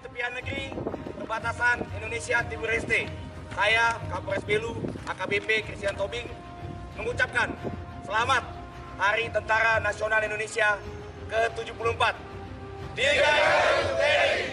tepian negeri perbatasan Indonesia Timur Leste. Saya Kapolres Belu AKBP Christian Tobing mengucapkan selamat Hari Tentara Nasional Indonesia ke-74. Dirgahayu TNI.